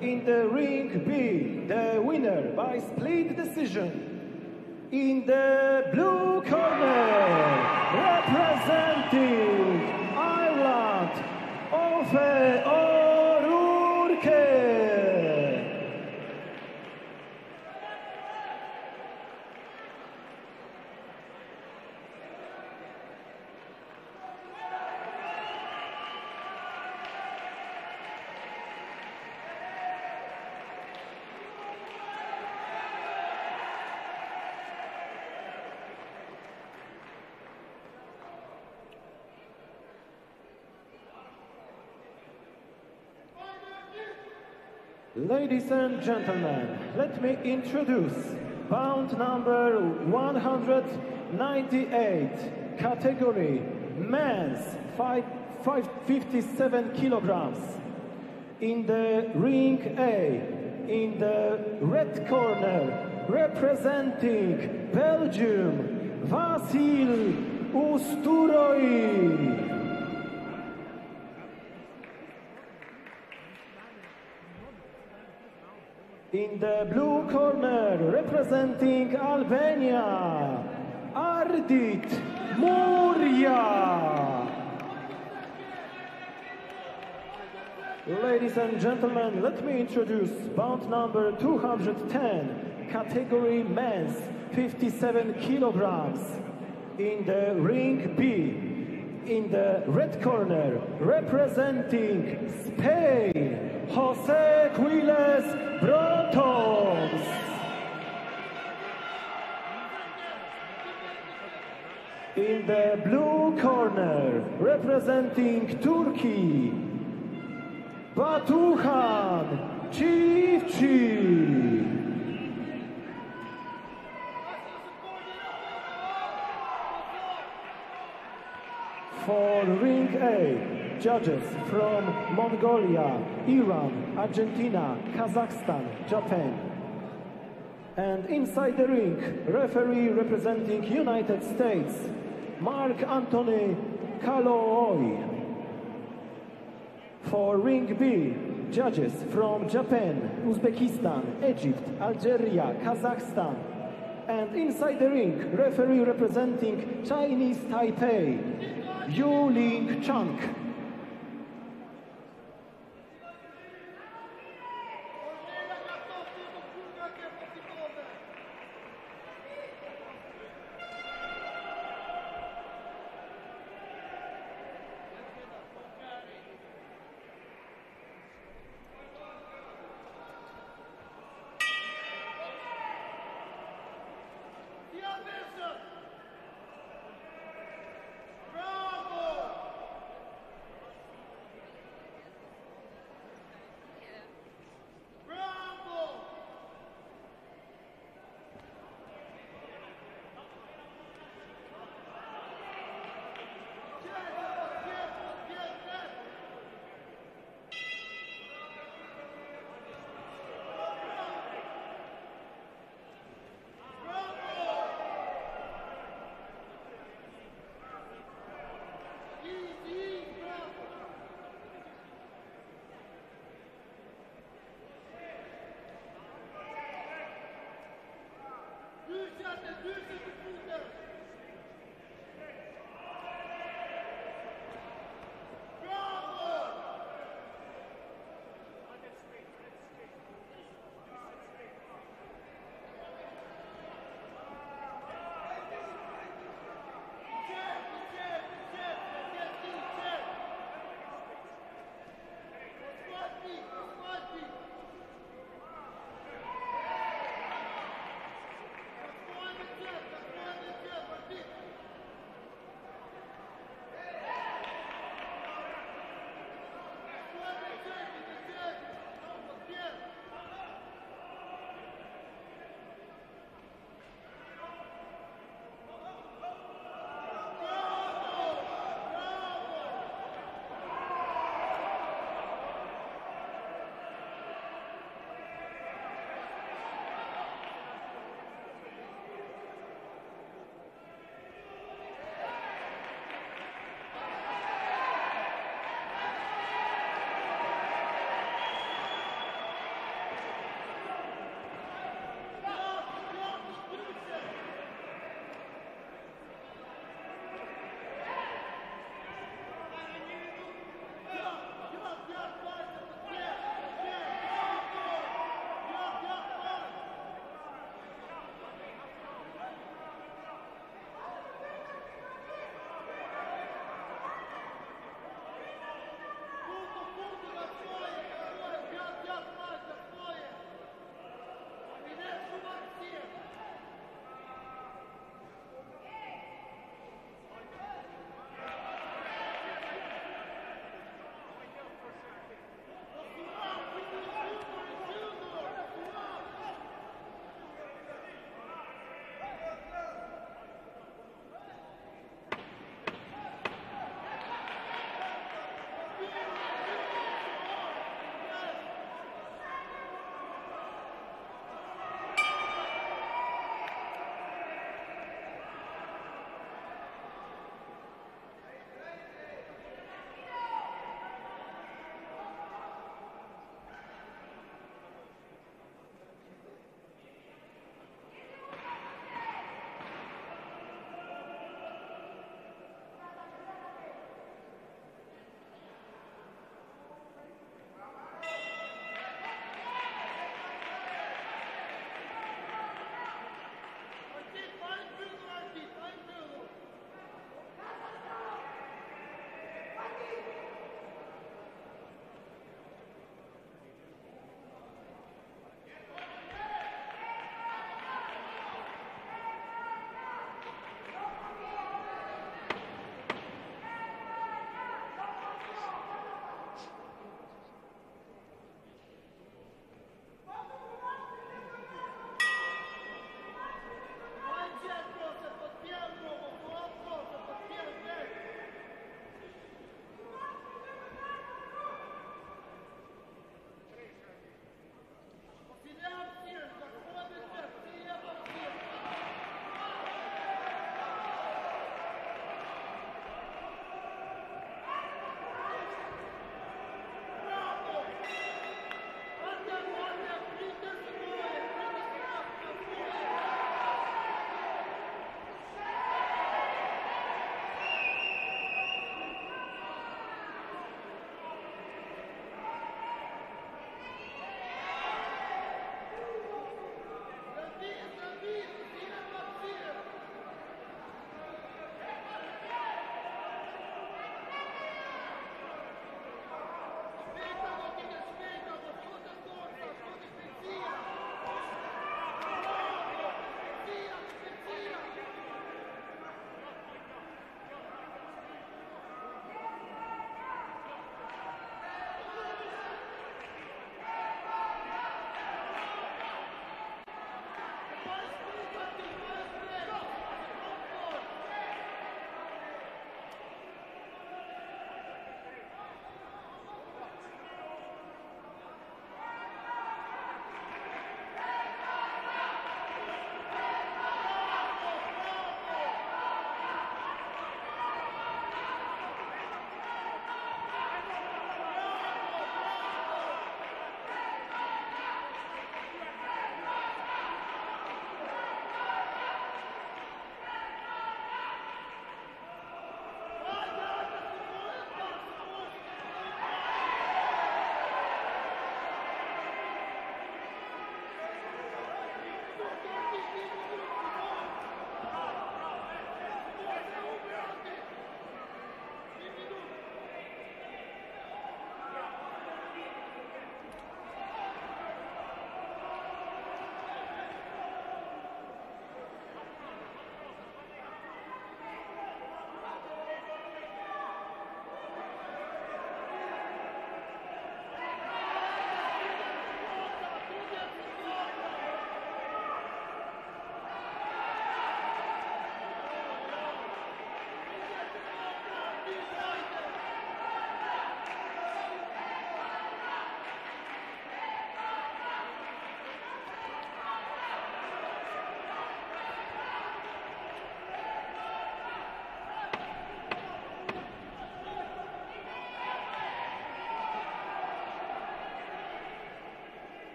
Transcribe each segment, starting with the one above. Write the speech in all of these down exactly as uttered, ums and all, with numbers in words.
In the ring B, the winner by split decision. In the blue corner, representing Ireland, Ofe O'Rourke. Ladies and gentlemen, let me introduce bout number one hundred ninety-eight, category men's, five, five fifty-seven kilograms. In the ring A, in the red corner, representing Belgium, Vasil Usturoi. In the blue corner, representing Albania, Ardit Muria. Ladies and gentlemen, let me introduce bout number two hundred ten, category men's, fifty-seven kilograms. In the ring B, in the red corner, representing Spain, Jose Quiles Brotons. In the blue corner, representing Turkey, Batuhan Çiftçi. For ring A, judges from Mongolia, Iran, Argentina, Kazakhstan, Japan. And inside the ring, referee representing United States, Mark Anthony Kalooy. For ring B, judges from Japan, Uzbekistan, Egypt, Algeria, Kazakhstan. And inside the ring, referee representing Chinese Taipei, Yu Ling Chang.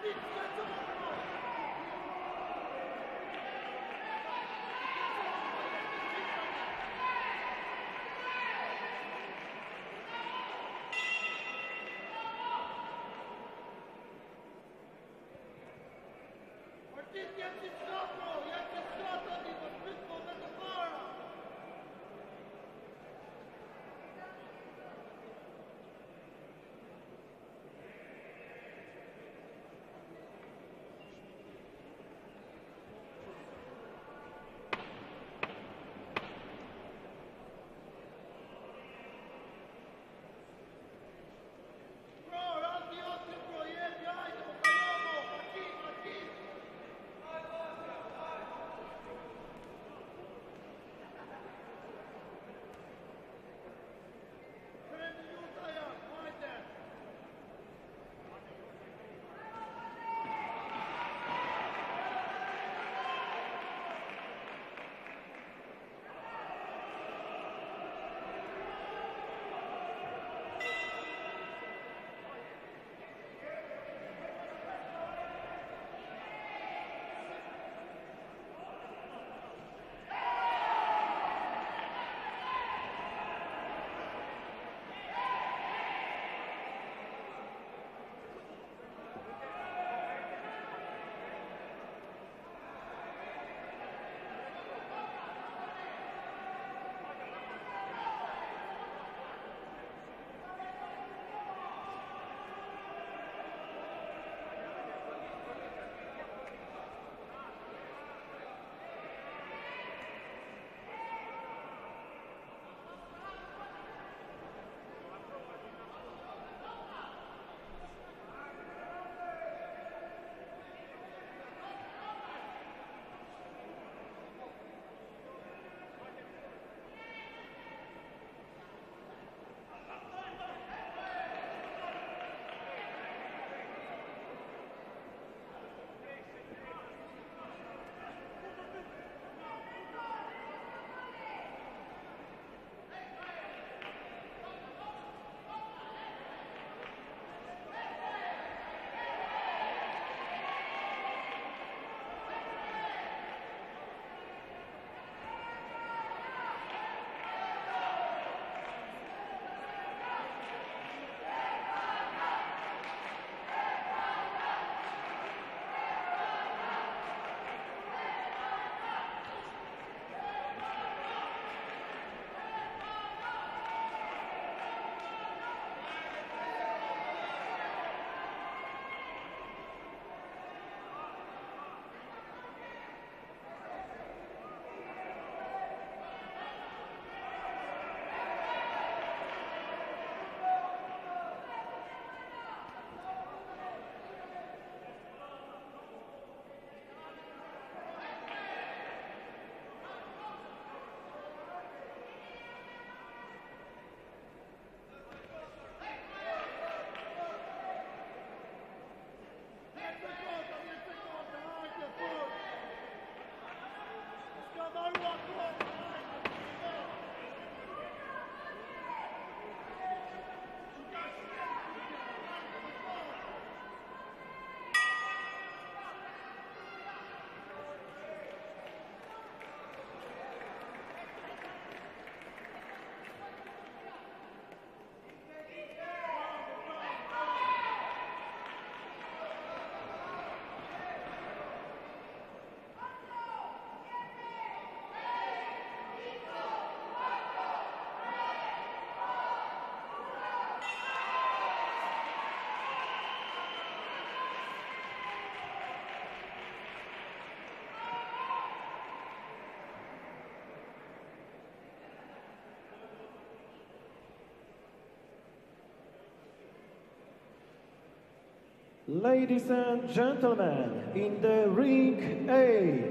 Ladies and gentlemen, in the ring A,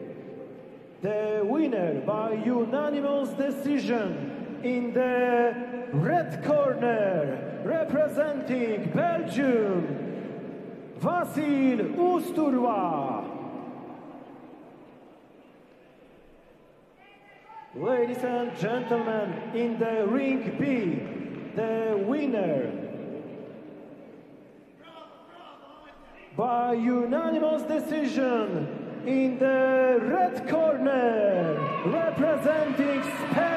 the winner by unanimous decision in the red corner, representing Belgium, Vasil Usturwa. Ladies and gentlemen, in the ring B, the winner by unanimous decision in the red corner, representing Spain.